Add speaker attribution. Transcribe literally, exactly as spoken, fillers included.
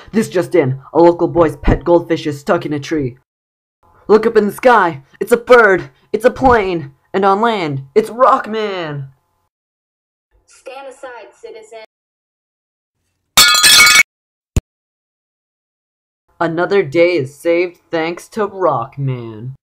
Speaker 1: This just in. A local boy's pet goldfish is stuck in a tree. Look up in the sky. It's a bird. It's a plane. And on land, it's Rockman.
Speaker 2: Stand aside, citizen.
Speaker 1: Another day is saved thanks to Rockman.